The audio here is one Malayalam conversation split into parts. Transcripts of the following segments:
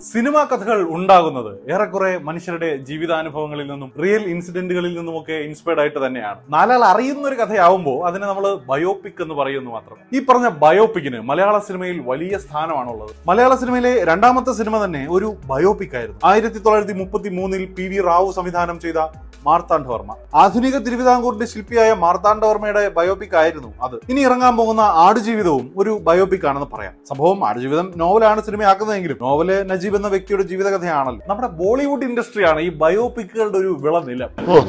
സിനിമാ കഥകൾ ഉണ്ടാകുന്നത് ഏറെക്കുറെ മനുഷ്യരുടെ ജീവിതാനുഭവങ്ങളിൽ നിന്നും റിയൽ ഇൻസിഡന്റുകളിൽ നിന്നുമൊക്കെ ഇൻസ്പയർഡ് ആയിട്ട് തന്നെയാണ്. നാലാൾ അറിയുന്ന ഒരു കഥയാവുമ്പോൾ അതിനെ നമ്മൾ ബയോപിക് എന്ന് പറയുന്നു മാത്രം. ഈ പറഞ്ഞ ബയോപിക്കിന് മലയാള സിനിമയിൽ വലിയ സ്ഥാനമാണുള്ളത്. മലയാള സിനിമയിലെ രണ്ടാമത്തെ സിനിമ തന്നെ ഒരു ബയോപിക് ആയിരുന്നു. 1933 PV റാവു സംവിധാനം ചെയ്ത മാർത്താണ്ഡവർമ്മ. ആധുനിക തിരുവിതാംകൂറിന്റെ ശില്പിയായ മാർത്താണ്ഡവർമ്മയുടെ ബയോപിക് ആയിരുന്നു അത്. ഇനി ഇറങ്ങാൻ പോകുന്ന ആടുജീവിതവും ഒരു ബയോപിക് ആണെന്ന് പറയാം. സംഭവം ആടുജീവിതം നോവലാണ് സിനിമയാക്കുന്നതെങ്കിലും നോവല് നജീബ് എന്ന വ്യക്തിയുടെ ജീവിതകഥയാണല്ലോ. നമ്മുടെ ബോളിവുഡ് ഇൻഡസ്ട്രിയാണ് ഈ ബയോപിക്കുകളുടെ ഒരു വിളനിലം.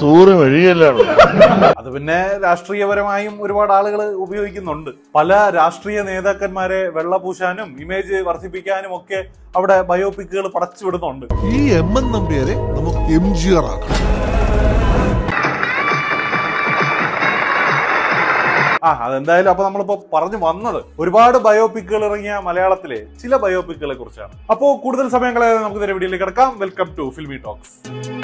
അത് പിന്നെ രാഷ്ട്രീയപരമായും ഒരുപാട് ആളുകൾ ഉപയോഗിക്കുന്നുണ്ട്. പല രാഷ്ട്രീയ നേതാക്കന്മാരെ വെള്ളപൂശാനും ഇമേജ് വർദ്ധിപ്പിക്കാനും ഒക്കെ അവിടെ ബയോപിക്കുകൾ പടച്ചുവിടുന്നുണ്ട്. ഈ എം.എൻ. നമ്പ്യാരെ നമുക്ക് MGR ആക്കാം. അതെന്തായാലും അപ്പൊ നമ്മളിപ്പോ പറഞ്ഞു വന്നത് ഒരുപാട് ബയോപിക്കുകൾ ഇറങ്ങിയ മലയാളത്തിലെ ചില ബയോപിക്കുകളെ കുറിച്ചാണ്. അപ്പോ കൂടുതൽ സമയം കളയാതെ നമുക്ക് നേരെ വീഡിയോയിലേക്ക് കിടക്കാം. Welcome to Filmy Talks.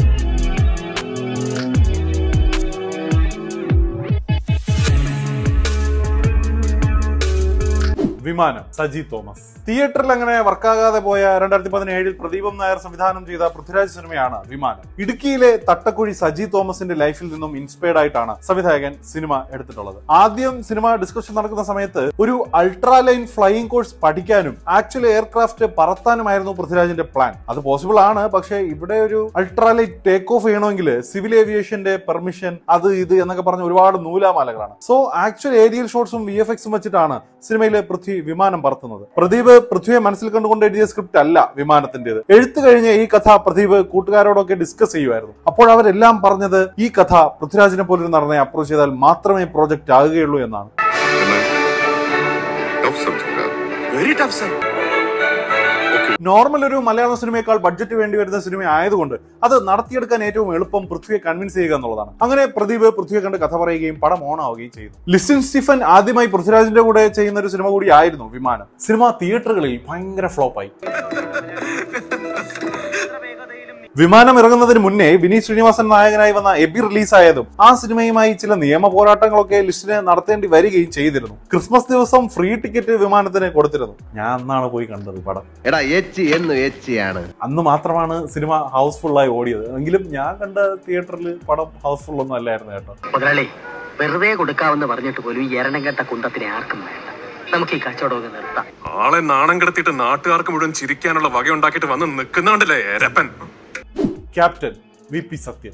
വിമാനം, സജി തോമസ്. തിയേറ്ററിൽ അങ്ങനെ വർക്കാകാതെ പോയ 2017 പ്രദീപം നായർ സംവിധാനം ചെയ്ത പൃഥ്വിരാജ് സിനിമയാണ് വിമാനം. ഇടുക്കിയിലെ തട്ടക്കുഴി സജി തോമസിന്റെ ലൈഫിൽ നിന്നും ഇൻസ്പയർഡ് ആയിട്ടാണ് സംവിധായകൻ സിനിമ എടുത്തിട്ടുള്ളത്. ആദ്യം സിനിമ ഡിസ്കഷൻ നടക്കുന്ന സമയത്ത് ഒരു അൾട്രാലൈൻ ഫ്ലൈയിങ് കോഴ്സ് പഠിക്കാനും ആക്ച്വൽ എയർക്രാഫ്റ്റ് പറത്താനുമായിരുന്നു പൃഥ്വിരാജിന്റെ പ്ലാൻ. അത് പോസിബിൾ ആണ്. പക്ഷേ ഇവിടെ ഒരു അൾട്രാലൈൻ ടേക്ക് ഓഫ് ചെയ്യണമെങ്കിൽ സിവിൽ ഏവിയേഷന്റെ പെർമിഷൻ അത് ഇത് എന്നൊക്കെ പറഞ്ഞ ഒരുപാട് നൂലാമാലകളാണ്. സോ ആക്ച്വൽ ഏരിയൽ ഷോട്ട്സും VFX വെച്ചിട്ടാണ് സിനിമയിലെ പൃഥ്വി വിമാനം പറത്തുന്നത്. പ്രദീപ് പൃഥ്വിയെ മനസ്സിൽ കണ്ടുകൊണ്ട് എഴുതിയ സ്ക്രിപ്റ്റ് അല്ല വിമാനത്തിന്റേത്. എഴുത്തു കഴിഞ്ഞ ഈ കഥ പ്രദീപ് കൂട്ടുകാരോടൊക്കെ ഡിസ്കസ് ചെയ്യുമായിരുന്നു. അപ്പോൾ അവരെല്ലാം പറഞ്ഞത് ഈ കഥ പൃഥ്വിരാജിനെ പോലൊരു നടനെ അപ്രോച്ച് ചെയ്താൽ മാത്രമേ പ്രോജക്റ്റ് ആകുകയുള്ളൂ എന്നാണ്. നോർമൽ ഒരു മലയാള സിനിമയേക്കാൾ ബഡ്ജറ്റ് വേണ്ടി വരുന്ന സിനിമ ആയതുകൊണ്ട് അത് നടത്തിയെടുക്കാൻ ഏറ്റവും എളുപ്പം പൃഥ്വിയെ കൺവിൻസ് ചെയ്യുക എന്നുള്ളതാണ്. അങ്ങനെ പ്രദീപ് പൃഥ്വിയെ കണ്ട് കഥ പറയുകയും പടം ഓൺ ആവുകയും ചെയ്തു. ലിസിൻ സ്റ്റീഫൻ ആദ്യമായി പൃഥ്വിരാജിന്റെ കൂടെ ചെയ്യുന്ന ഒരു സിനിമ കൂടി ആയിരുന്നു വിമാനം. സിനിമ തിയേറ്ററുകളിൽ ഭയങ്കര ഫ്ലോപ്പായി. വിമാനം ഇറങ്ങുന്നതിന് മുന്നേ വിനീത് ശ്രീനിവാസൻ നായകനായി വന്ന എബി റിലീസായതും ആ സിനിമയുമായി ചില നിയമ പോരാട്ടങ്ങളൊക്കെ ലിസ്റ്റിന് നടത്തേണ്ടി വരികയും ചെയ്തിരുന്നു. ക്രിസ്മസ് ദിവസം ഫ്രീ ടിക്കറ്റ് വിമാനത്തിന് കൊടുത്തിരുന്നു. ഞാൻ അന്നാണ് പോയി കണ്ടത് പടം. അന്ന് മാത്രമാണ് സിനിമ ഹൗസ്ഫുൾ ആയി ഓടിയത്. എങ്കിലും ഞാൻ കണ്ട തിയേറ്ററിൽ പടം ഹൗസ്ഫുൾ ഒന്നും അല്ലായിരുന്നു കേട്ടോ. മുതലാളി വെറുതെ കൊടുക്കാമെന്ന് പറഞ്ഞിട്ട് പോലും ഈ എരണം കെട്ട കുന്തത്തിനെ ആർക്കും വേണ്ട. നമുക്ക് ഈ കച്ചവടം നിർത്താം. ആളെ നാണം കിടത്തിയിട്ട് നാട്ടുകാർക്ക് മുഴുവൻ ചിരിക്കാനുള്ള വക ഉണ്ടാക്കിയിട്ട് വന്ന് നിൽക്കുന്നുണ്ടല്ലേ രപ്പൻ. Captain VP Sathyan.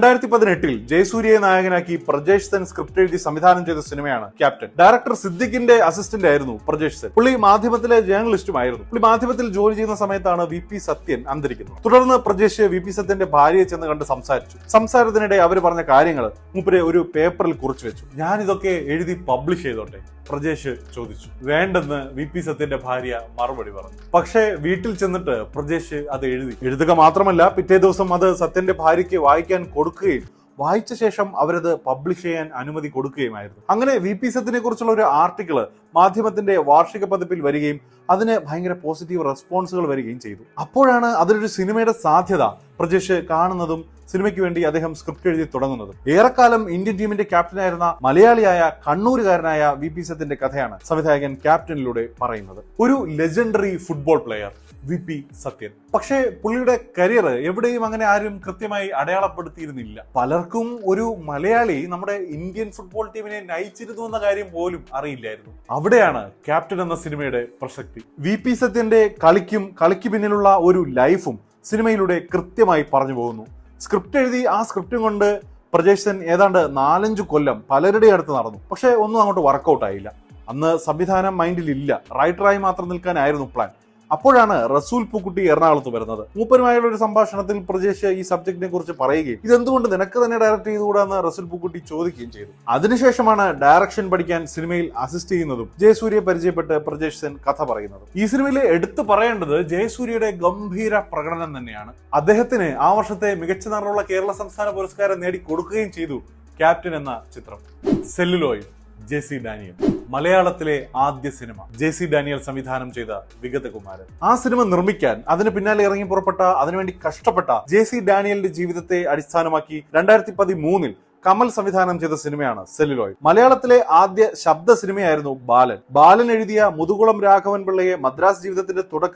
2018 ജയസൂര്യയെ നായകനാക്കി പ്രജേഷ് സെൻ സ്ക്രിപ്റ്റ് എഴുതി സംവിധാനം ചെയ്ത സിനിമയാണ് ക്യാപ്റ്റൻ. ഡയറക്ടർ സിദ്ദിഖിന്റെ അസിസ്റ്റന്റ് ആയിരുന്നു പ്രജേഷ് സെൻ. പുള്ളി മാധ്യമത്തിലെ ജേർണലിസ്റ്റുമായിരുന്നു. പുള്ളി മാധ്യമത്തിൽ ജോലി ചെയ്യുന്ന സമയത്താണ് VP സത്യൻ അന്തരിക്കുന്നത്. തുടർന്ന് പ്രജേഷ് VP സത്യന്റെ ഭാര്യയെ ചെന്ന് കണ്ട് സംസാരിച്ചു. സംസാരത്തിനിടെ അവർ പറഞ്ഞ കാര്യങ്ങൾ മൂപ്പരെ ഒരു പേപ്പറിൽ കുറിച്ചു വെച്ചു. ഞാൻ ഇതൊക്കെ എഴുതി പബ്ലിഷ് ചെയ്തോട്ടെ പ്രജേഷ് ചോദിച്ചു. വേണ്ടെന്ന് VP സത്യന്റെ ഭാര്യ മറുപടി പറഞ്ഞു. പക്ഷേ വീട്ടിൽ ചെന്നിട്ട് പ്രജേഷ് അത് എഴുതുക മാത്രമല്ല പിറ്റേ ദിവസം അത് സത്യന്റെ ഭാര്യയ്ക്ക് വായിക്കാൻ കൊടുക്കുകയും വായിച്ച ശേഷം അവരത് പബ്ലിഷ് ചെയ്യാൻ അനുമതി കൊടുക്കുകയുമായിരുന്നു. അങ്ങനെ VP സത്യനെ കുറിച്ചുള്ള ഒരു ആർട്ടിക്കിള് മാധ്യമത്തിന്റെ വാർഷിക പതിപ്പിൽ വരികയും അതിന് ഭയങ്കര പോസിറ്റീവ് റെസ്പോൺസുകൾ വരികയും ചെയ്തു. അപ്പോഴാണ് അതിലൊരു സിനിമയുടെ സാധ്യത പ്രജേഷ് കാണുന്നതും സിനിമയ്ക്ക് വേണ്ടി അദ്ദേഹം സ്ക്രിപ്റ്റ് എഴുതി തുടങ്ങുന്നതും. ഏറെക്കാലം ഇന്ത്യൻ ടീമിന്റെ ക്യാപ്റ്റനായിരുന്ന മലയാളിയായ കണ്ണൂരുകാരനായ VP സത്യന്റെ കഥയാണ് സംവിധായകൻ ക്യാപ്റ്റനിലൂടെ പറയുന്നത്. ഒരു legendary football player VP Sathyan. പക്ഷേ പുള്ളിയുടെ കരിയർ എവിടെയും അങ്ങനെ ആരും കൃത്യമായി അടയാളപ്പെടുത്തിയിരുന്നില്ല. പലർക്കും ഒരു മലയാളി നമ്മുടെ ഇന്ത്യൻ ഫുട്ബോൾ ടീമിനെ നയിച്ചിരുന്നു എന്ന കാര്യം പോലും അറിയില്ലായിരുന്നു. അവിടെയാണ് ക്യാപ്റ്റൻ എന്ന സിനിമയുടെ പ്രസക്തി. VP സത്യന്റെ കളിക്ക് പിന്നിലുള്ള ഒരു ലൈഫും സിനിമയിലൂടെ കൃത്യമായി പറഞ്ഞു പോകുന്നു. സ്ക്രിപ്റ്റ് എഴുതി ആ സ്ക്രിപ്റ്റും കൊണ്ട് പ്രജേഷ് സെൻ ഏതാണ്ട് 4-5 കൊല്ലം പലരുടെ അടുത്ത് നടന്നു. പക്ഷെ ഒന്നും അങ്ങോട്ട് വർക്കൗട്ട് ആയില്ല. അന്ന് സംവിധാനം മൈൻഡിൽ ഇല്ല. റൈറ്ററായി മാത്രം നിൽക്കാനായിരുന്നു പ്ലാൻ. അപ്പോഴാണ് റസൂൽ പൂക്കുട്ടി എറണാകുളത്ത് വരുന്നത്. മൂപ്പരുമായുള്ള ഒരു സംഭാഷണത്തിൽ പ്രജേഷ് ഈ സബ്ജക്റ്റിനെ കുറിച്ച് പറയുകയും ഇതെന്തുകൊണ്ട് നിനക്ക് തന്നെ ഡയറക്ട് ചെയ്തുകൂടാന്ന് റസൂൽ പൂക്കുട്ടി ചോദിക്കുകയും ചെയ്തു. അതിനുശേഷമാണ് ഡയറക്ഷൻ പഠിക്കാൻ സിനിമയിൽ അസിസ്റ്റ് ചെയ്യുന്നതും ജയസൂര്യയെ പരിചയപ്പെട്ട് പ്രജേഷ് സെൻ കഥ പറയുന്നതും. ഈ സിനിമയിൽ എടുത്തു പറയേണ്ടത് ജയസൂര്യയുടെ ഗംഭീര പ്രകടനം തന്നെയാണ്. അദ്ദേഹത്തിന് ആ വർഷത്തെ മികച്ച നടനുള്ള കേരള സംസ്ഥാന പുരസ്കാരം നേടിക്കൊടുക്കുകയും ചെയ്തു ക്യാപ്റ്റൻ എന്ന ചിത്രം. Celluloid, JC Daniel. മലയാളത്തിലെ ആദ്യ സിനിമ JC ഡാനിയൽ സംവിധാനം ചെയ്ത വിഗതകുമാരൻ. ആ സിനിമ നിർമ്മിക്കാൻ അതിന് പിന്നാലെ ഇറങ്ങി പുറപ്പെട്ട അതിനുവേണ്ടി കഷ്ടപ്പെട്ട JC ഡാനിയലിന്റെ ജീവിതത്തെ അടിസ്ഥാനമാക്കി 2013 കമൽ സംവിധാനം ചെയ്ത സിനിമയാണ് സെല്ലുലോയിഡ്. മലയാളത്തിലെ ആദ്യ ശബ്ദ സിനിമയായിരുന്നു ബാലൻ. ബാലൻ എഴുതിയ മുതുകുളം രാഘവൻ പിള്ളയെ മദ്രാസ് ജീവിതത്തിന്റെ തുടക്കത്തിൽ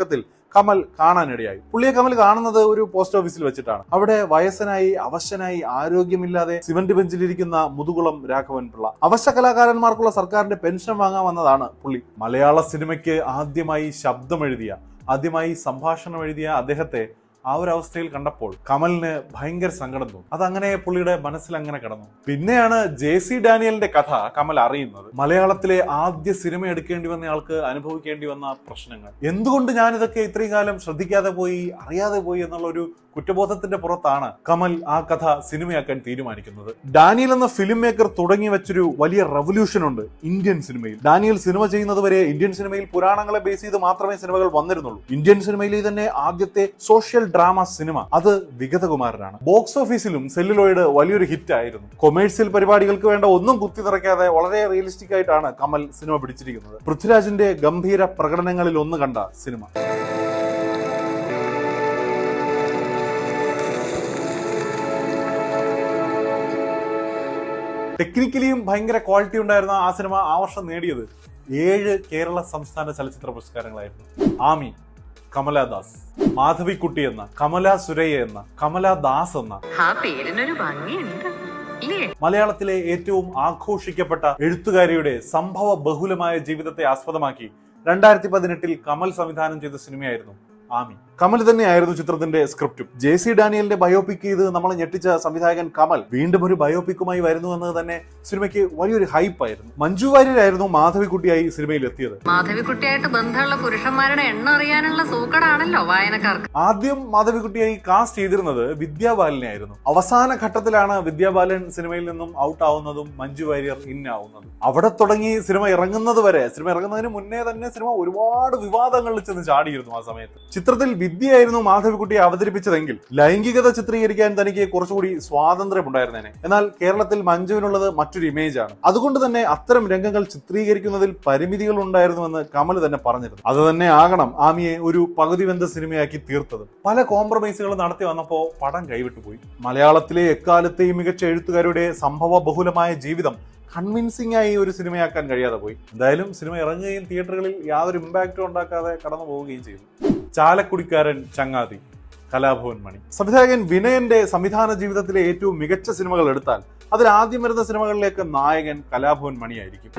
കമൽ കാണാനിടയായി. പുള്ളിയെ കമൽ കാണുന്നത് ഒരു പോസ്റ്റ് ഓഫീസിൽ വെച്ചിട്ടാണ്. അവിടെ വയസ്സനായി അവശനായി ആരോഗ്യമില്ലാതെ സിമന്റ് ബെഞ്ചിലിരിക്കുന്ന മുതുകുളം രാഘവൻ പിള്ള. അവശ കലാകാരന്മാർക്കുള്ള സർക്കാരിന്റെ പെൻഷൻ വാങ്ങാൻ വന്നതാണ് പുള്ളി. മലയാള സിനിമയ്ക്ക് ആദ്യമായി ആദ്യമായി സംഭാഷണം എഴുതിയ അദ്ദേഹത്തെ ആ ഒരു അവസ്ഥയിൽ കണ്ടപ്പോൾ കമലിന് ഭയങ്കര സങ്കടം തോന്നി. അതങ്ങനെ പുള്ളിയുടെ മനസ്സിൽ അങ്ങനെ കിടന്നു. പിന്നെയാണ് JC ഡാനിയലിന്റെ കഥ കമൽ അറിയുന്നത്. മലയാളത്തിലെ ആദ്യ സിനിമ എടുക്കേണ്ടി വന്ന ആൾക്ക് അനുഭവിക്കേണ്ടി വന്ന പ്രശ്നങ്ങൾ. എന്തുകൊണ്ട് ഞാനിതൊക്കെ ഇത്രയും കാലം ശ്രദ്ധിക്കാതെ പോയി, അറിയാതെ പോയി എന്നുള്ള ഒരു കുറ്റബോധത്തിന്റെ പുറത്താണ് കമൽ ആ കഥ സിനിമയാക്കാൻ തീരുമാനിക്കുന്നത്. ഡാനിയൽ എന്ന ഫിലിം മേക്കർ തുടങ്ങി വെച്ചൊരു വലിയ റവല്യൂഷൻ ഉണ്ട് ഇന്ത്യൻ സിനിമയിൽ. ഡാനിയൽ സിനിമ ചെയ്യുന്നത് വരെ ഇന്ത്യൻ സിനിമയിൽ പുരാണങ്ങളെ ബേസ് ചെയ്ത് മാത്രമേ സിനിമകൾ വന്നിരുന്നുള്ളൂ. ഇന്ത്യൻ സിനിമയിലെ തന്നെ ആദ്യത്തെ സോഷ്യൽ ഡ്രാമ സിനിമ അത് വിഗതകുമാരനാണ്. ബോക്സ് ഓഫീസിലും സെല്ലുലോയിഡ് വലിയൊരു ഹിറ്റ് ആയിരുന്നു. കൊമേഴ്സ്യൽ പരിപാടികൾക്ക് വേണ്ട ഒന്നും കുത്തി നിറയ്ക്കാതെ വളരെ റിയലിസ്റ്റിക് ആയിട്ടാണ് കമൽ സിനിമ പിടിച്ചിരിക്കുന്നത്. പൃഥ്വിരാജിന്റെ ഗംഭീര പ്രകടനങ്ങളിൽ ഒന്ന് കണ്ട സിനിമ. ടെക്നിക്കലിയും ഭയങ്കര ക്വാളിറ്റി ഉണ്ടായിരുന്ന ആ സിനിമ ആ വർഷം നേടിയത് 7 കേരള സംസ്ഥാന ചലച്ചിത്ര പുരസ്കാരങ്ങളായിരുന്നു. ആമി, കമലാദാസ്, മാധവിക്കുട്ടി എന്ന, കമലാ സുരയ്യ എന്ന, കമലാദാസ് എന്ന, മലയാളത്തിലെ ഏറ്റവും ആഘോഷിക്കപ്പെട്ട എഴുത്തുകാരിയുടെ സംഭവ ബഹുലമായ ജീവിതത്തെ ആസ്പദമാക്കി 2018 കമൽ സംവിധാനം ചെയ്ത സിനിമയായിരുന്നു ആമി. കമൽ തന്നെയായിരുന്നു ചിത്രത്തിന്റെ സ്ക്രിപ്റ്റും. JC ഡാനിയലിന്റെ ബയോപിക് ചെയ്ത് നമ്മളെ ഞെട്ടിച്ച സംവിധായകൻ കമൽ വീണ്ടും ഒരു ബയോപിക്കുമായി വരുന്നു എന്നത് തന്നെ സിനിമയ്ക്ക് വലിയൊരു ഹൈപ്പായിരുന്നു. മഞ്ജു വാര്യരായിരുന്നു മാധവിക്കുട്ടിയായി സിനിമയിൽ എത്തിയത്. മാധവിക്കുട്ടിയായിട്ട് ബന്ധമുള്ള പുരുഷന്മാരുടെ എണ്ണം അറിയാനുള്ള സൂക്കടാണല്ലോ വായനക്കാർക്ക്. ആദ്യം മാധവിക്കുട്ടിയായി കാസ്റ്റ് ചെയ്തിരുന്നത് വിദ്യാബാലനെ ആയിരുന്നു. അവസാന ഘട്ടത്തിലാണ് വിദ്യാബാലൻ സിനിമയിൽ നിന്നും ഔട്ട് ആവുന്നതും മഞ്ജു വാര്യർ ഇൻ ആവുന്നതും. അവിടെ തുടങ്ങി സിനിമ ഇറങ്ങുന്നതിന് മുന്നേ തന്നെ സിനിമ ഒരുപാട് വിവാദങ്ങളിൽ ചെന്ന് ചാടിയിരുന്നു. ആ സമയത്ത് ചിത്രത്തിൽ വിദ്യയായിരുന്നു മാധവിക്കുട്ടിയെ അവതരിപ്പിച്ചതെങ്കിൽ ലൈംഗികത ചിത്രീകരിക്കാൻ തനിക്ക് കുറച്ചുകൂടി സ്വാതന്ത്ര്യമുണ്ടായിരുന്നേനെ. എന്നാൽ കേരളത്തിൽ മഞ്ജുവിനുള്ളത് മറ്റൊരു ഇമേജ് ആണ്. അതുകൊണ്ട് തന്നെ അത്തരം രംഗങ്ങൾ ചിത്രീകരിക്കുന്നതിൽ പരിമിതികൾ ഉണ്ടായിരുന്നുവെന്ന് കമൽ തന്നെ പറഞ്ഞിരുന്നു. അത് തന്നെ ആകണം ആമിയെ ഒരു പകുതി വെന്ത സിനിമയാക്കി തീർത്തത്. പല കോംപ്രമൈസുകൾ നടത്തി വന്നപ്പോൾ പടം കൈവിട്ടുപോയി. മലയാളത്തിലെ എക്കാലത്തെയും മികച്ച എഴുത്തുകാരുടെ സംഭവ ബഹുലമായ ജീവിതം കൺവിൻസിംഗ് ആയി ഒരു സിനിമയാക്കാൻ കഴിയാതെ പോയി. എന്തായാലും സിനിമ ഇറങ്ങുകയും തിയേറ്ററുകളിൽ യാതൊരു ഇമ്പാക്റ്റും ഉണ്ടാക്കാതെ കടന്നു പോവുകയും ചെയ്തു. ചാലക്കുടിക്കാരൻ ചങ്ങാതി, കലാഭവൻ മണി. സംവിധായകൻ വിനയന്റെ സംവിധാന ജീവിതത്തിലെ ഏറ്റവും മികച്ച സിനിമകൾ എടുത്താൽ അതിൽ ആദ്യം വരുന്ന സിനിമകളിലേക്ക് നായകൻ കലാഭവൻ മണിയായിരിക്കും.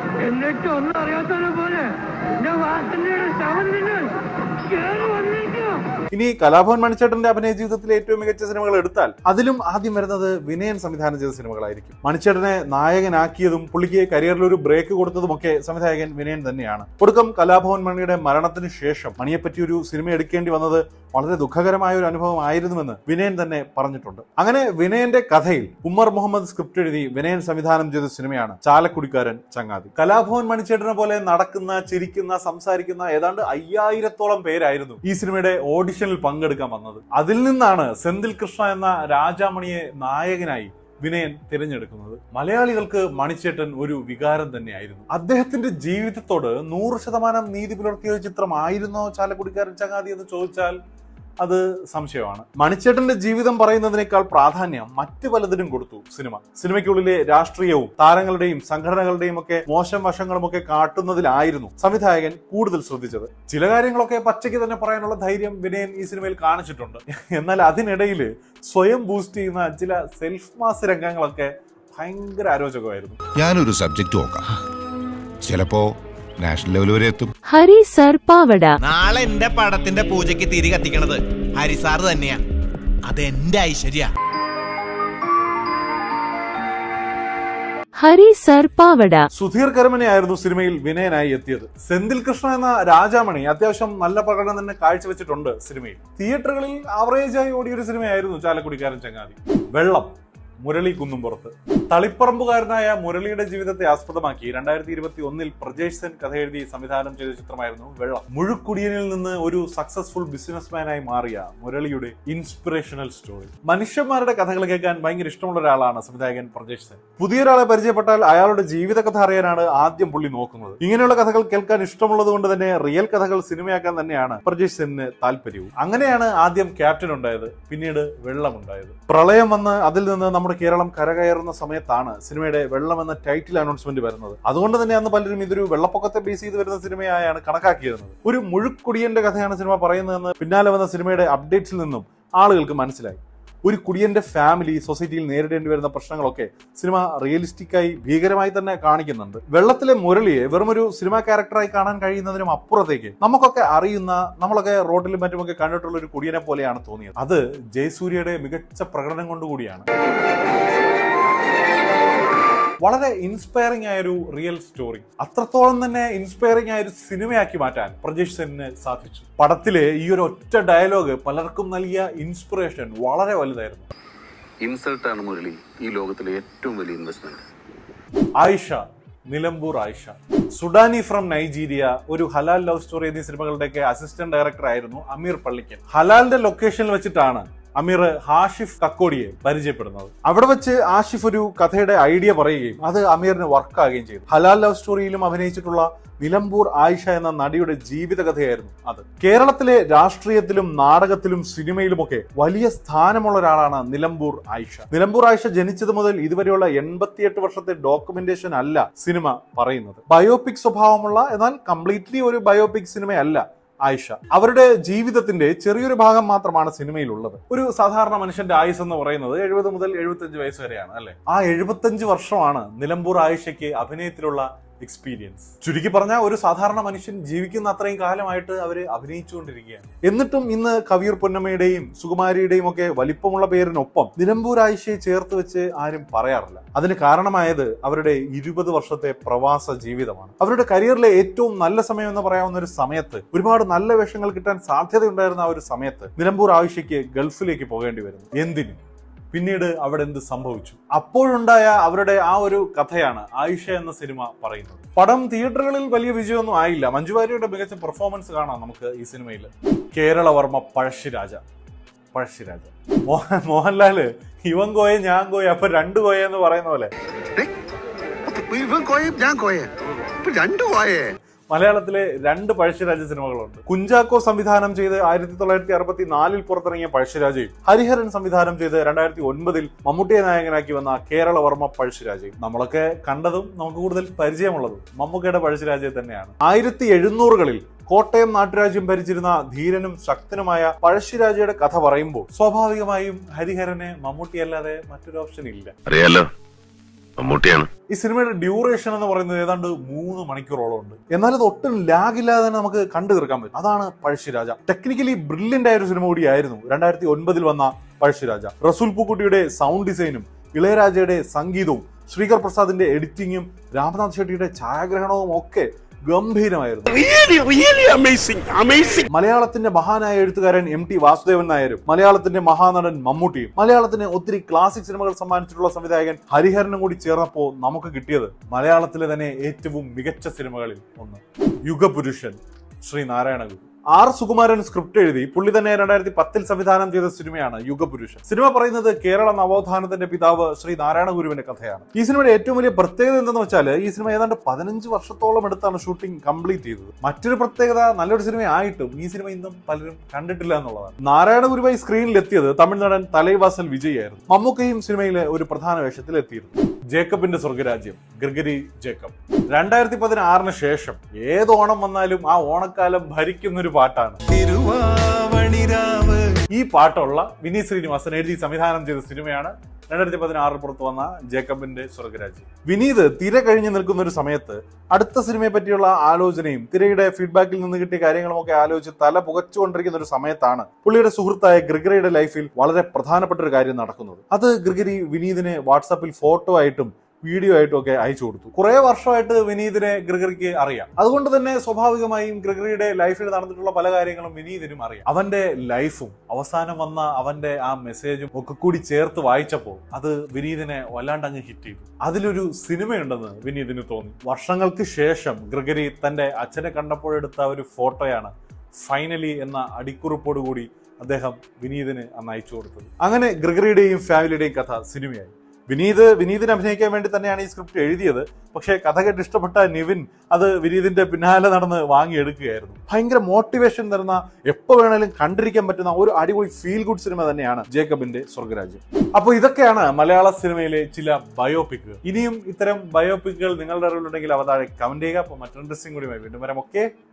ഇനി കലാഭവൻ മണിച്ചേട്ടന്റെ അഭിനയ ജീവിതത്തിലെ ഏറ്റവും മികച്ച സിനിമകൾ എടുത്താൽ അതിലും ആദ്യം വരുന്നത് വിനയൻ സംവിധാനം ചെയ്ത സിനിമകളായിരിക്കും. മണിച്ചേട്ടനെ നായകനാക്കിയതും പുള്ളിക്ക് കരിയറിൽ ഒരു ബ്രേക്ക് കൊടുത്തതുമൊക്കെ സംവിധായകൻ വിനയൻ തന്നെയാണ്. ഒടുക്കം കലാഭവൻ മണിയുടെ മരണത്തിന് ശേഷം മണിയെപ്പറ്റി ഒരു സിനിമ എടുക്കേണ്ടി വന്നത് വളരെ ദുഃഖകരമായ ഒരു അനുഭവം ആയിരുന്നുവെന്ന് വിനയൻ തന്നെ പറഞ്ഞിട്ടുണ്ട്. അങ്ങനെ വിനയന്റെ കഥയിൽ ഉമ്മർ മുഹമ്മദ് സ്ക്രിപ്റ്റ് എഴുതി വിനയൻ സംവിധാനം ചെയ്ത സിനിമയാണ് ചാലക്കുടിക്കാരൻ ചങ്ങാതി. കലാഭവൻ മണിച്ചേട്ടനെ പോലെ നടക്കുന്ന, ചിരിക്കുന്ന, സംസാരിക്കുന്ന ഏതാണ്ട് 5000-ഓളം പേരായിരുന്നു ഈ സിനിമയുടെ ഓഡിഷനിൽ പങ്കെടുക്കാൻ വന്നത്. അതിൽ നിന്നാണ് സെന്തിൽ കൃഷ്ണ എന്ന രാജാമണിയെ നായകനായി വിനയൻ തിരഞ്ഞെടുക്കുന്നത്. മലയാളികൾക്ക് മണിച്ചേട്ടൻ ഒരു വികാരം തന്നെയായിരുന്നു. അദ്ദേഹത്തിന്റെ ജീവിതത്തോട് 100% നീതി പുലർത്തിയ ചിത്രമായിരുന്നോ ചാലക്കുടിക്കാരൻ ചങ്ങാതി എന്ന് ചോദിച്ചാൽ അത് സംശയമാണ്. മണിച്ചേട്ടന്റെ ജീവിതം പറയുന്നതിനേക്കാൾ പ്രാധാന്യം മറ്റു പലതിനും കൊടുത്തു സിനിമയ്ക്കുള്ളിലെ രാഷ്ട്രീയവും താരങ്ങളുടെയും സംഘടനകളുടെയും ഒക്കെ മോശം വശങ്ങളും ഒക്കെ കാട്ടുന്നതിലായിരുന്നു സംവിധായകൻ കൂടുതൽ ശ്രദ്ധിച്ചത്. ചില കാര്യങ്ങളൊക്കെ പച്ചയ്ക്ക് തന്നെ പറയാനുള്ള ധൈര്യം വിനയൻ ഈ സിനിമയിൽ കാണിച്ചിട്ടുണ്ട്. എന്നാൽ അതിനിടയിൽ സ്വയം ബൂസ്റ്റ് ചെയ്യുന്ന ചില സെൽഫ് മാസ് രംഗങ്ങളൊക്കെ ഭയങ്കര അരോചകമായിരുന്നു. ഞാനൊരു സബ്ജക്ട് നോക്കാം, ചിലപ്പോ നാഷണൽ ലെവൽ വരെ എത്തും. ഹരി സർ പാവട. നാളെ എന്റെ പടത്തിന്റെ പൂജയ്ക്ക് തിരി കത്തിക്കണത് ഹരിസാർ തന്നെയാ. അതെന്റെ ഐശ്വര്യ. ഹരി സർ പാവട. സുധീർ കരമനയായിരുന്നു സിനിമയിൽ വിനയനായി എത്തിയത്. സെന്തിൽ കൃഷ്ണ എന്ന രാജാമണി അത്യാവശ്യം നല്ല പ്രകടനം തന്നെ കാഴ്ചവെച്ചിട്ടുണ്ട് സിനിമയിൽ. തിയേറ്ററുകളിൽ ആവറേജായി ഓടിയൊരു സിനിമയായിരുന്നു ചാലക്കുടിക്കാരൻ ചങ്ങാതി. വെള്ളം, മുരളി കുന്നുംപുറത്ത്. തളിപ്പറമ്പുകാരനായ മുരളിയുടെ ജീവിതത്തെ ആസ്പദമാക്കി 2021 പ്രജേഷ് സെൻ കഥ എഴുതി സംവിധാനം ചെയ്ത ചിത്രമായിരുന്നു വെള്ളം. മുഴുക്കുടിയനിൽ നിന്ന് ഒരു സക്സസ്ഫുൾ ബിസിനസ്മാനായി മാറിയ മുരളിയുടെ ഇൻസ്പിറേഷണൽ സ്റ്റോറി. മനുഷ്യന്മാരുടെ കഥകൾ കേൾക്കാൻ ഭയങ്കര ഇഷ്ടമുള്ള ഒരാളാണ് സംവിധായകൻ പ്രജേഷ് സെൻ. പുതിയൊരാളെ പരിചയപ്പെട്ടാൽ അയാളുടെ ജീവിത കഥ അറിയാനാണ് ആദ്യം പുള്ളി നോക്കുന്നത്. ഇങ്ങനെയുള്ള കഥകൾ കേൾക്കാൻ ഇഷ്ടമുള്ളത് കൊണ്ട് തന്നെ റിയൽ കഥകൾ സിനിമയാക്കാൻ തന്നെയാണ് പ്രജേഷ് സെന്നിന് താല്പര്യവും. അങ്ങനെയാണ് ആദ്യം ക്യാപ്റ്റൻ ഉണ്ടായത്, പിന്നീട് വെള്ളം ഉണ്ടായത്. പ്രളയം വന്ന് അതിൽ നിന്ന് നമ്മുടെ നമ്മുടെ കേരളം കരകയറുന്ന സമയത്താണ് സിനിമയുടെ വെള്ളം എന്ന ടൈറ്റിൽ അനൗൺസ്മെന്റ് വരുന്നത്. അതുകൊണ്ട് തന്നെ അന്ന് പലരും ഇതൊരു വെള്ളപ്പൊക്കത്തെ ബേസ് ചെയ്ത് വരുന്ന സിനിമയായാണ് കണക്കാക്കിയിരുന്നത്. ഒരു മുഴുക്കുടിയന്റെ കഥയാണ് സിനിമ പറയുന്നതെന്ന് പിന്നാലെ വന്ന സിനിമയുടെ അപ്ഡേറ്റ്സിൽ നിന്നും ആളുകൾക്ക് മനസ്സിലായി. ഒരു കുടിയന്റെ ഫാമിലി സൊസൈറ്റിയിൽ നേരിടേണ്ടി വരുന്ന പ്രശ്നങ്ങളൊക്കെ സിനിമ റിയലിസ്റ്റിക്കായി ഭീകരമായി തന്നെ കാണിക്കുന്നുണ്ട്. വെള്ളത്തിലെ മുരളിയെ വെറുമൊരു സിനിമാ ക്യാരക്ടറായി കാണാൻ കഴിയുന്നതിനും അപ്പുറത്തേക്ക് നമുക്കൊക്കെ അറിയുന്ന, നമ്മളൊക്കെ റോഡിലും മറ്റുമൊക്കെ കണ്ടിട്ടുള്ള ഒരു കുടിയനെ പോലെയാണ് തോന്നിയത്. അത് ജയസൂര്യയുടെ മികച്ച പ്രകടനം കൊണ്ടുകൂടിയാണ്. വളരെ ഇൻസ്പയറിംഗ് ആയ ഒരു റിയൽ സ്റ്റോറി, അത്രത്തോളം തന്നെ ഇൻസ്പയറിംഗ് ആയ ഒരു സിനിമയാക്കി മാറ്റാൻ പ്രജേഷ് സെന്നിന് സാധിച്ചു. പടത്തിലെ ഈ ഒരു ഒറ്റ ഡയലോഗ് പലർക്കും നൽകിയ ഇൻസ്പിറേഷൻ വളരെ വലുതായിരുന്നു. ഇൻസൾട്ടാണ് മുരളി ഈ ലോകത്തിലെ ഏറ്റവും വലിയ investment. Ayisha, Nilambur Ayisha, Sudani from Nigeria, ഒരു ഹലാൽ ലവ് സ്റ്റോറി എന്നീ സിനിമകളുടെയൊക്കെ അസിസ്റ്റന്റ് ഡയറക്ടർ ആയിരുന്നു അമീർ പള്ളിക്കൽ. ഹലാലിന്റെ ലൊക്കേഷനിൽ വെച്ചിട്ടാണ് അമീർ ഹാഷിഫ് കക്കോടിയെ പരിചയപ്പെടുന്നത്. അവിടെ വെച്ച് ആഷിഫ് ഒരു കഥയുടെ ഐഡിയ പറയുകയും അത് അമീറിന് വർക്കാകുകയും ചെയ്തു. ഹലാൽ ലവ് സ്റ്റോറിയിലും അഭിനയിച്ചിട്ടുള്ള നിലമ്പൂർ ആയിഷ എന്ന നടിയുടെ ജീവിത കഥയായിരുന്നു അത്. കേരളത്തിലെ രാഷ്ട്രീയത്തിലും നാടകത്തിലും സിനിമയിലുമൊക്കെ വലിയ സ്ഥാനമുള്ള ഒരാളാണ് നിലമ്പൂർ ആയിഷ. നിലമ്പൂർ ആയിഷ ജനിച്ചത് മുതൽ ഇതുവരെയുള്ള 88 വർഷത്തെ ഡോക്യുമെന്റേഷൻ അല്ല സിനിമ പറയുന്നത്. ബയോപിക് സ്വഭാവമുള്ള, എന്നാൽ കംപ്ലീറ്റ്ലി ഒരു ബയോപിക് സിനിമയല്ല ആയിഷ. അവരുടെ ജീവിതത്തിന്റെ ചെറിയൊരു ഭാഗം മാത്രമാണ് സിനിമയിലുള്ളത്. ഒരു സാധാരണ മനുഷ്യന്റെ ആയുസ് എന്ന് പറയുന്നത് 70 മുതൽ 75 വയസ്സ് വരെയാണ്, അല്ലെ? ആ 75 വർഷമാണ് നിലമ്പൂർ ആയിഷയ്ക്ക് അഭിനയത്തിലുള്ള എക്സ്പീരിയൻസ്. ചുരുക്കി പറഞ്ഞാൽ ഒരു സാധാരണ മനുഷ്യൻ ജീവിക്കുന്ന അത്രയും കാലമായിട്ട് അവര് അഭിനയിച്ചുകൊണ്ടിരിക്കുകയാണ്. എന്നിട്ടും ഇന്ന് കവിയൂർ പൊന്നമ്മയുടെയും സുകുമാരിയുടെയും ഒക്കെ വലിപ്പമുള്ള പേരിനൊപ്പം നിലമ്പൂർ ആയിഷയെ ചേർത്ത് വെച്ച് ആരും പറയാറില്ല. അതിന് കാരണമായത് അവരുടെ 20 വർഷത്തെ പ്രവാസ ജീവിതമാണ്. അവരുടെ കരിയറിലെ ഏറ്റവും നല്ല സമയം എന്ന് പറയാവുന്ന ഒരു സമയത്ത്, ഒരുപാട് നല്ല വേഷങ്ങൾ കിട്ടാൻ സാധ്യതയുണ്ടായിരുന്ന ആ ഒരു സമയത്ത് നിലമ്പൂർ ആയിഷയ്ക്ക് ഗൾഫിലേക്ക് പോകേണ്ടി വരുന്നു. എന്തിന്? പിന്നീട് അവിടെ എന്ത് സംഭവിച്ചു? അപ്പോഴുണ്ടായ അവരുടെ ആ ഒരു കഥയാണ് ആയിഷ എന്ന സിനിമ പറയുന്നത്. പടം തിയേറ്ററുകളിൽ വലിയ വിജയമൊന്നും ആയില്ല. മഞ്ജു വാര്യരുടെ മികച്ച പെർഫോമൻസ് കാണാം നമുക്ക് ഈ സിനിമയിൽ. കേരളവർമ്മ പഴശ്ശിരാജ. മോഹൻലാല് ഇവൻ കോയെ ഞാൻ കോയെ, അപ്പൊ 2 കോയ എന്ന് പറയുന്ന പോലെ മലയാളത്തിലെ 2 പഴശ്ശിരാജ സിനിമകളുണ്ട്. കുഞ്ചാക്കോ സംവിധാനം ചെയ്ത് 1964 പുറത്തിറങ്ങിയ പഴശ്ശിരാജയും ഹരിഹരൻ സംവിധാനം ചെയ്ത് 2009 മമ്മൂട്ടിയെ നായകനാക്കി വന്ന കേരളവർമ്മ പഴശ്ശിരാജയും. നമ്മളൊക്കെ കണ്ടതും നമുക്ക് കൂടുതൽ പരിചയമുള്ളതും മമ്മൂക്കയുടെ പഴശ്ശിരാജയെ തന്നെയാണ്. 1700കളിൽ കോട്ടയം നാട്ടുരാജ്യം ഭരിച്ചിരുന്ന ധീരനും ശക്തനുമായ പഴശ്ശിരാജയുടെ കഥ പറയുമ്പോൾ സ്വാഭാവികമായും ഹരിഹരനെ മമ്മൂട്ടിയല്ലാതെ മറ്റൊരു ഓപ്ഷൻ ഇല്ല. അറിയാലോ, മമ്മൂട്ടിയാണ്. ഈ സിനിമയുടെ ഡ്യൂറേഷൻ എന്ന് പറയുന്നത് ഏതാണ്ട് 3 മണിക്കൂറോളം ഉണ്ട്. എന്നാൽ അത് ഒട്ടും ലാഗില്ലാതെ തന്നെ നമുക്ക് കണ്ടു തീർക്കാൻ പറ്റും. അതാണ് പഴശ്ശിരാജ. ടെക്നിക്കലി ബ്രില്യന്റ് ആയ ഒരു സിനിമ കൂടിയായിരുന്നു 2009 വന്ന പഴശ്ശിരാജ. റസൂൽ പൂക്കുട്ടിയുടെ സൗണ്ട് ഡിസൈനും ഇളയരാജയുടെ സംഗീതവും ശ്രീകർ പ്രസാദിന്റെ എഡിറ്റിംഗും രാമനാഥ് ഷെട്ടിയുടെ ഛായാഗ്രഹണവും ഒക്കെ ഗംഭീരമായിരുന്നു. മലയാളത്തിന്റെ മഹാനായ എഴുത്തുകാരൻ MT വാസുദേവൻ നായരും മലയാളത്തിന്റെ മഹാനടൻ മമ്മൂട്ടിയും മലയാളത്തിന് ഒത്തിരി ക്ലാസിക് സിനിമകൾ സമ്മാനിച്ചിട്ടുള്ള സംവിധായകൻ ഹരിഹരനും കൂടി ചേർന്നപ്പോൾ നമുക്ക് കിട്ടിയത് മലയാളത്തിലെ തന്നെ ഏറ്റവും മികച്ച സിനിമകളിൽ ഒന്ന്, യുഗപുരുഷൻ, ശ്രീ നാരായണ ഗുരു. R. സുകുമാരൻ സ്ക്രിപ്റ്റ് എഴുതി പുള്ളി തന്നെ 2010 സംവിധാനം ചെയ്ത സിനിമയാണ് യുഗപുരുഷൻ. സിനിമ പറയുന്നത് കേരള നവോത്ഥാനത്തിന്റെ പിതാവ് ശ്രീ നാരായണ ഗുരുവിന്റെ കഥയാണ്. ഈ സിനിമയുടെ ഏറ്റവും വലിയ പ്രത്യേകത എന്തെന്ന് വെച്ചാൽ ഈ സിനിമ ഏതാണ്ട് 15 വർഷത്തോളം എടുത്താണ് ഷൂട്ടിംഗ് കംപ്ലീറ്റ് ചെയ്തത്. മറ്റൊരു പ്രത്യേകത, നല്ലൊരു സിനിമ ആയിട്ടും ഈ സിനിമ ഇന്നും പലരും കണ്ടിട്ടില്ല എന്നുള്ളതാണ്. നാരായണ ഗുരുവായി സ്ക്രീനിൽ എത്തിയത് തമിഴ്നാടൻ തലൈവാസൽ വിജയ് ആയിരുന്നു. മമ്മൂക്കയും സിനിമയിലെ ഒരു പ്രധാന വേഷത്തിൽ എത്തിയിരുന്നു. ജേക്കബിന്റെ സ്വർഗരാജ്യം, ഗ്രിഗറി ജേക്കബ്. 2016 ശേഷം ഏത് ഓണം വന്നാലും ആ ഓണക്കാലം ഭരിക്കുന്നൊരു പാട്ടാണ്. ഈ പാട്ടുള്ള വിനീത് ശ്രീനിവാസൻ എഴുതി സംവിധാനം ചെയ്ത സിനിമയാണ് 2016 പുറത്തു വന്ന ജേക്കബിന്റെ സ്വർഗരാജ്യം. വിനീത് തിര കഴിഞ്ഞ് നിൽക്കുന്ന ഒരു സമയത്ത് അടുത്ത സിനിമയെ പറ്റിയുള്ള ആലോചനയും തിരയുടെ ഫീഡ്ബാക്കിൽ നിന്ന് കിട്ടിയ കാര്യങ്ങളുമൊക്കെ ആലോചിച്ച് തല പുകച്ചുകൊണ്ടിരിക്കുന്ന ഒരു സമയത്താണ് പുള്ളിയുടെ സുഹൃത്തായ ഗ്രിഗറിയുടെ ലൈഫിൽ വളരെ പ്രധാനപ്പെട്ട ഒരു കാര്യം നടക്കുന്നത്. അത് ഗ്രിഗറി വിനീതിനെ വാട്സാപ്പിൽ ഫോട്ടോ ആയിട്ടും വീഡിയോ ആയിട്ടും ഒക്കെ അയച്ചു കൊടുത്തു. കുറെ വർഷമായിട്ട് വിനീതിനെ ഗ്രിഗറിക്ക് അറിയാം. അതുകൊണ്ട് തന്നെ സ്വാഭാവികമായും ഗ്രിഗറിയുടെ ലൈഫിൽ നടന്നിട്ടുള്ള പല കാര്യങ്ങളും വിനീതിനും അറിയാം. അവന്റെ ലൈഫും അവസാനം വന്ന അവന്റെ ആ മെസ്സേജും ഒക്കെ കൂടി ചേർത്ത് വായിച്ചപ്പോൾ അത് വിനീതിനെ വല്ലാണ്ടങ്ങ് ഹിറ്റ് ചെയ്തു. അതിലൊരു സിനിമയുണ്ടെന്ന് വിനീതിന് തോന്നി. വർഷങ്ങൾക്ക് ശേഷം ഗ്രിഗറി തന്റെ അച്ഛനെ കണ്ടപ്പോഴെടുത്ത ഒരു ഫോട്ടോയാണ് ഫൈനലി എന്ന അടിക്കുറിപ്പോടുകൂടി അദ്ദേഹം വിനീതിന് അന്ന് അയച്ചു കൊടുത്തത്. അങ്ങനെ ഗ്രിഗറിയുടെയും ഫാമിലിയുടെയും കഥ സിനിമയായി. വിനീതിനെ അഭിനയിക്കാൻ വേണ്ടി തന്നെയാണ് ഈ സ്ക്രിപ്റ്റ് എഴുതിയത്. പക്ഷേ കഥ കേട്ട് ഇഷ്ടപ്പെട്ട നിവിൻ അത് വിനീതിന്റെ പിന്നാലെ നടന്ന് വാങ്ങിയെടുക്കുകയായിരുന്നു. ഭയങ്കര മോട്ടിവേഷൻ തരുന്ന, എപ്പോ വേണേലും കണ്ടിരിക്കാൻ പറ്റുന്ന ഒരു അടിപൊളി ഫീൽ ഗുഡ് സിനിമ തന്നെയാണ് ജേക്കബിന്റെ സ്വർഗരാജ്യം. അപ്പോൾ ഇതൊക്കെയാണ് മലയാള സിനിമയിലെ ചില ബയോപിക്കുകൾ. ഇനിയും ഇത്തരം ബയോപിക്കുകൾ നിങ്ങളുടെ അറിവിലുണ്ടെങ്കിൽ അവ താഴെ കമന്റ് ചെയ്യുക. അപ്പോൾ മറ്റൊരു ഇൻട്രസ്റ്റിംഗ് കൂടി വീണ്ടും വരാം. ഓക്കെ.